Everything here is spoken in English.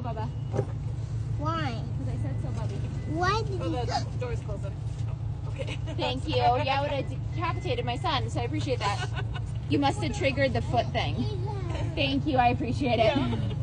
No, Bubba. Why? Because I said so, Bubby. Why did Oh, you... the door's closing. Oh, okay. Thank you. Yeah, I would have decapitated my son, so I appreciate that. You must have triggered the foot thing. Thank you. I appreciate it. Yeah.